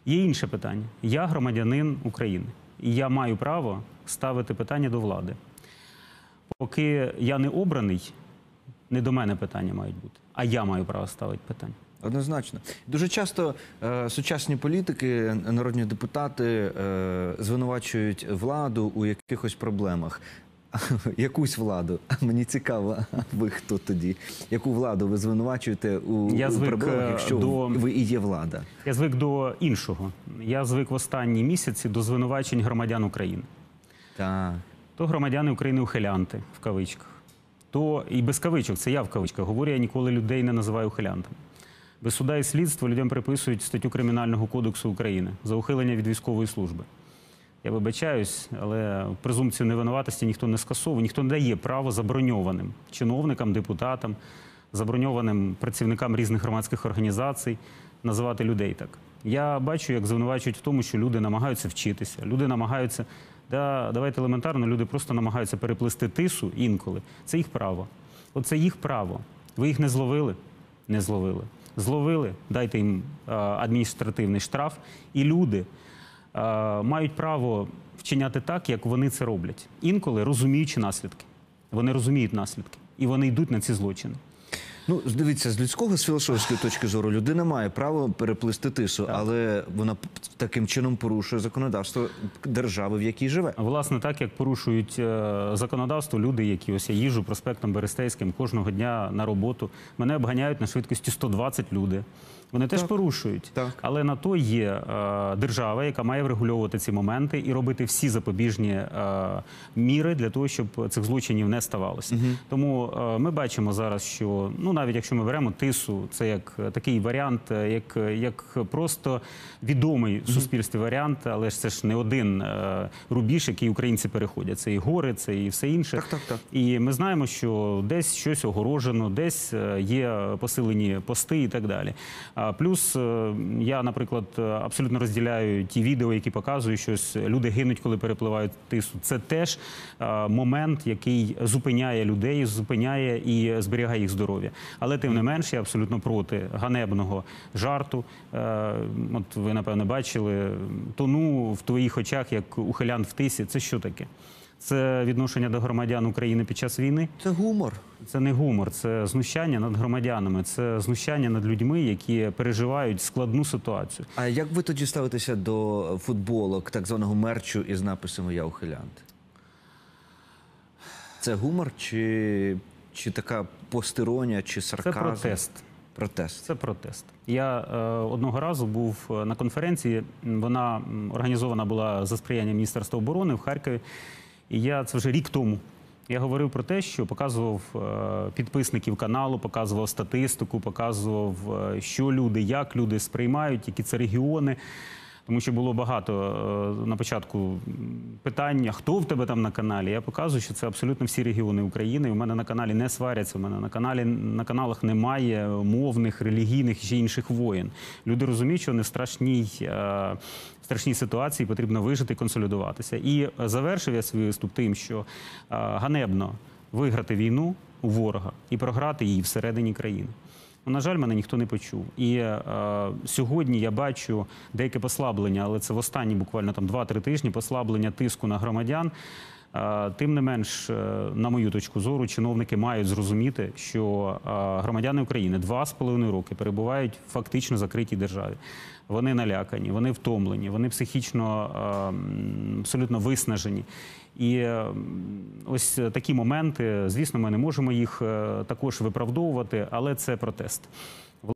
Є інше питання. Я громадянин України. І я маю право ставити питання до влади. Поки я не обраний, не до мене питання мають бути, а я маю право ставити питання. Однозначно. Дуже часто сучасні політики, народні депутати звинувачують владу у якихось проблемах. Якусь владу. А мені цікаво, а ви хто тоді? Яку владу ви звинувачуєте у проблемах, якщо ви і є влада? Я звик до іншого. Я звик в останні місяці до звинувачень громадян України. Так. То громадяни України ухилянти, в кавичках. То і без кавичок, це я в кавичках говорю, я ніколи людей не називаю ухилянтами. Без суда і слідства людям приписують статтю Кримінального кодексу України за ухилення від військової служби. Я вибачаюсь, але презумпцію невинуватості ніхто не скасовує, ніхто не дає право заброньованим чиновникам, депутатам, заброньованим працівникам різних громадських організацій називати людей так. Я бачу, як звинувачують в тому, що люди намагаються вчитися, люди намагаються, давайте елементарно, люди просто намагаються переплисти тису інколи. Це їх право. Оце їх право. Ви їх не зловили? Не зловили. Зловили? Дайте їм адміністративний штраф. І люди мають право вчиняти так, як вони це роблять. Інколи розуміючи наслідки. Вони розуміють наслідки. І вони йдуть на ці злочини. Ну, дивіться, з людського, з філософської точки зору, людина має право переплисти тису, але вона таким чином порушує законодавство держави, в якій живе. Власне, так, як порушують законодавство люди, які ось я їжджу проспектом Берестейським кожного дня на роботу. Мене обганяють на швидкості 120 люди. Вони теж порушують. Але на то є держава, яка має врегульовувати ці моменти і робити всі запобіжні міри для того, щоб цих злочинів не ставалося. Тому ми бачимо зараз, що, ну, навіть якщо ми беремо тису, це як такий варіант, як просто відомий в суспільстві варіант, але ж це ж не один рубіж, який українці переходять. Це і гори, це і все інше. І ми знаємо, що десь щось огорожено, десь є посилені пости і так далі. Плюс я, наприклад, абсолютно розділяю ті відео, які показують, що люди гинуть, коли перепливають тису. Це теж момент, який зупиняє людей, зупиняє і зберігає їх здоров'я. Але тим не менш, я абсолютно проти ганебного жарту. От ви, напевно, бачили, тону в твоїх очах, як ухилянт в тисі. Це що таке? Це відношення до громадян України під час війни? Це гумор. Це не гумор, це знущання над громадянами, це знущання над людьми, які переживають складну ситуацію. А як ви тоді ставитеся до футболок, так званого мерчу із написом «Я ухилянт»? Це гумор чи така постіронія, чи сарказм? Це протест. Протест. Це протест. Я одного разу був на конференції, вона організована була за сприяння Міністерства оборони в Харкові. І це вже рік тому. Я говорив про те, що показував підписників каналу, показував статистику, показував, що люди, як люди сприймають, які це регіони. Тому що було багато на початку питання, хто в тебе там на каналі. Я показую, що це абсолютно всі регіони України. У мене на каналі не сваряться, у мене на каналах немає мовних, релігійних і ще інших воєн. Люди розуміють, що вони в страшній ситуації, потрібно вижити і консолідуватися. І завершив я свій виступ тим, що ганебно виграти війну у ворога і програти її всередині країни. На жаль, мене ніхто не почув. І сьогодні я бачу деяке послаблення, але це в останні буквально 2-3 тижні послаблення тиску на громадян. Тим не менш, на мою точку зору, чиновники мають зрозуміти, що громадяни України 2,5 роки перебувають в фактично закритій державі. Вони налякані, вони втомлені, вони психічно абсолютно виснажені. І ось такі моменти, звісно, ми не можемо їх також виправдовувати, але це протест.